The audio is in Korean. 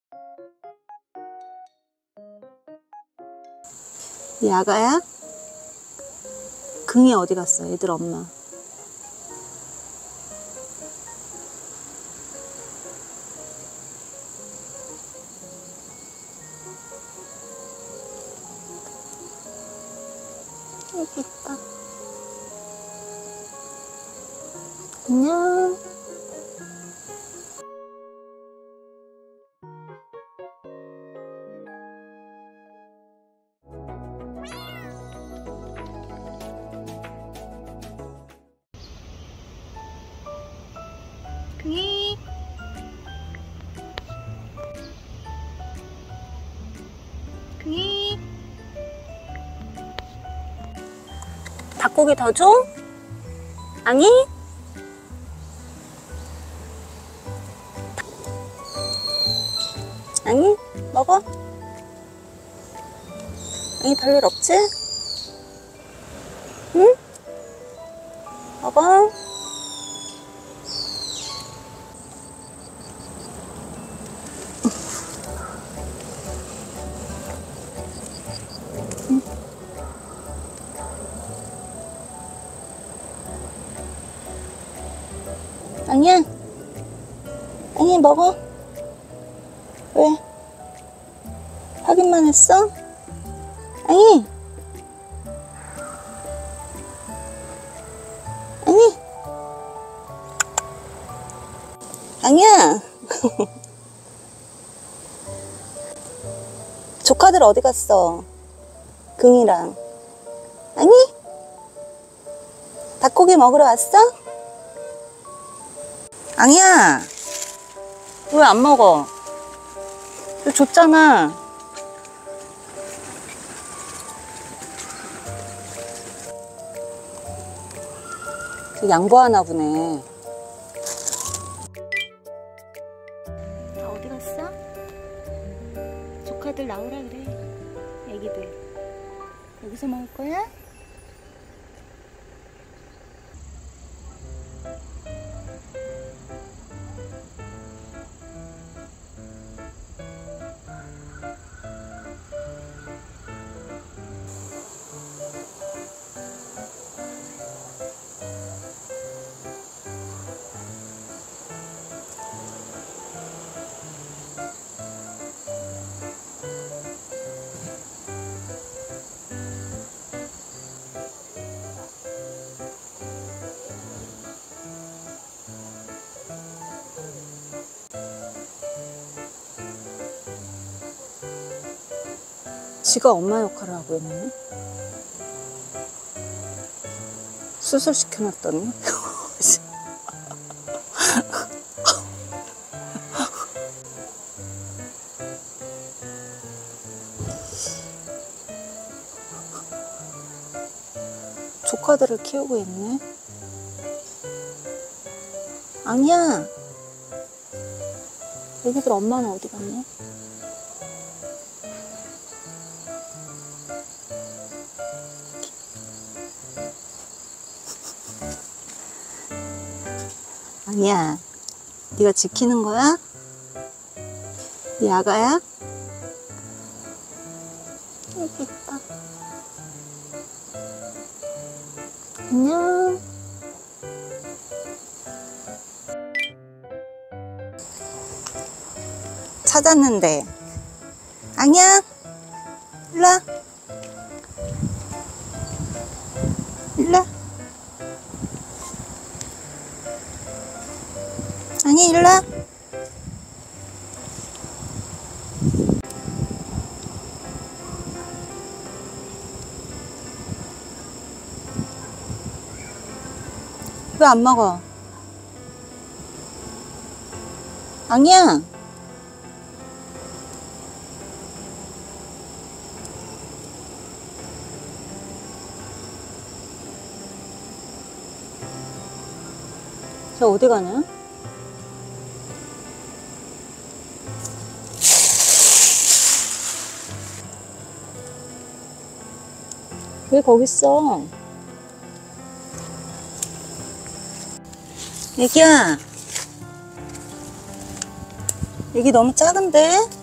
이 아가야? 긍이 어디 갔어? 얘들 엄마. 여기 있다. 안녕. 긍이. 긍이. 닭고기 더 줘? 아니? 아니? 먹어? 아니, 별일 없지? 응? 먹어? 아니야. 아니, 먹어. 왜? 확인만 했어? 아니. 아니. 아니야. 조카들 어디 갔어? 긍이랑. 아니? 닭고기 먹으러 왔어? 아니야. 왜 안 먹어? 너 줬잖아. 양보하나 보네. 다 어디 갔어? 조카들 나오라 그래. 애기들. 여기서 먹을 거야? 지가 엄마 역할을 하고 있네. 수술 시켜놨더니. 조카들을 키우고 있네. 아니야. 애기들 엄마는 어디 갔냐? 아니야. 네가 지키는 거야? 네 아가야? 여기 있다. 안녕. 찾았는데. 아니야. 일로와. 일로와. 아니, 일로와. 왜 안 먹어? 아니야. 저 어디 가냐? 왜 거기 있어? 애기야. 애기 너무 작은데?